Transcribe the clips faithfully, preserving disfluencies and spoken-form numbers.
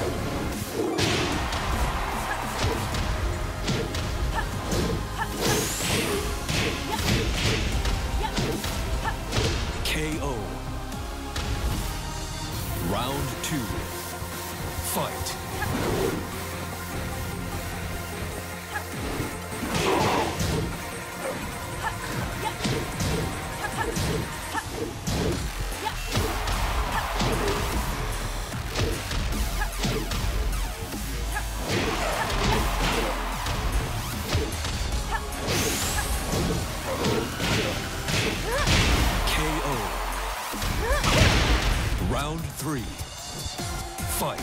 K O. Round two. Fight. K O. Round three. Fight.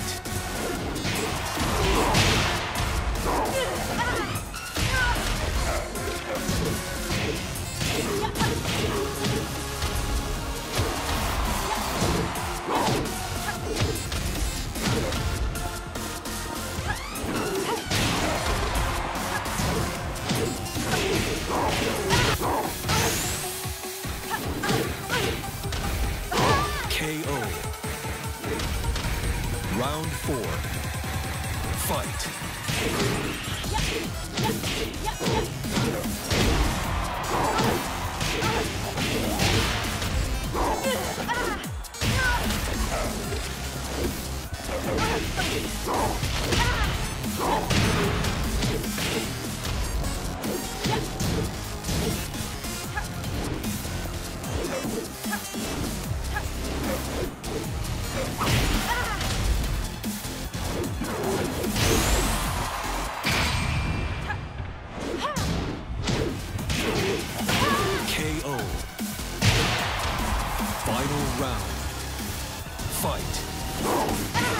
K O. Round four. Fight. K O. Final round. Fight.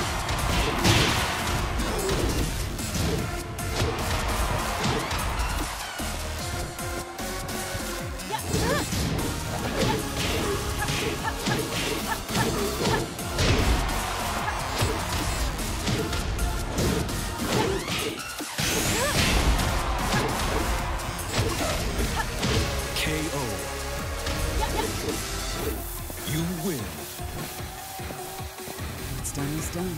K O. You win. What's done is done.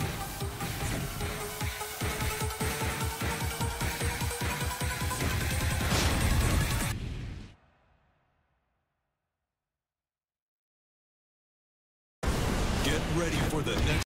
Get ready for the next